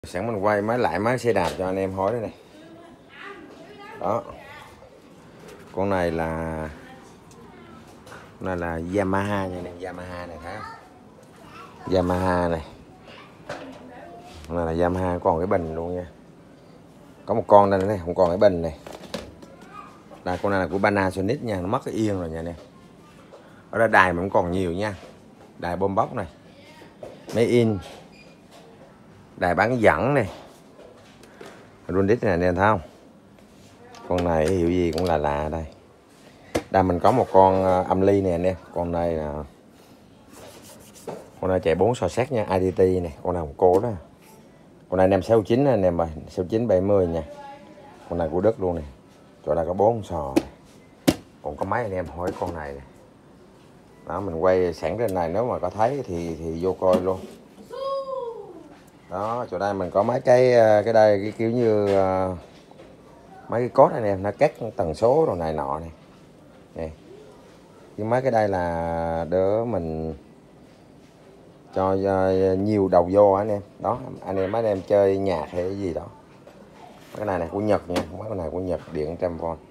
Sẵn mình quay máy xe đạp cho anh em hối đây này. Đó. Con này là Yamaha nha anh em, Yamaha này thấy không? Yamaha này. Con này là Yamaha, còn cái bình luôn nha. Có một con đây này, không còn cái bình này. Đây, con này là của Panasonic nha, nó mất cái yên rồi nha anh em. Ở đây đài mà cũng còn nhiều nha. Đài bơm bóc này. Máy in. Đài bán dẫn này. Rundit này anh em thấy không? Con này hiệu gì cũng là đây. Đây mình có một con âm ly nè anh em. Con này là con này chạy 4 so xét nha, IDT này, con này một cố đó. Con này anh em 69 anh em ơi, 69 70 nha. Con này của Đức luôn này. Chỗ đây có 4 sò này. Còn có mấy anh em hỏi con này này. Đó, mình quay sẵn trên này, nếu mà có thấy thì vô coi luôn. Đó, chỗ đây mình có mấy cái đây cái kiểu như mấy cái code anh em, nó cắt tần số rồi này nọ này. Nè. Cái mấy cái đây là đỡ mình cho nhiều đầu vô anh em. Đó, mấy anh em chơi nhạc hay cái gì đó. Cái này của Nhật nha, mấy cái này của Nhật, điện 100V.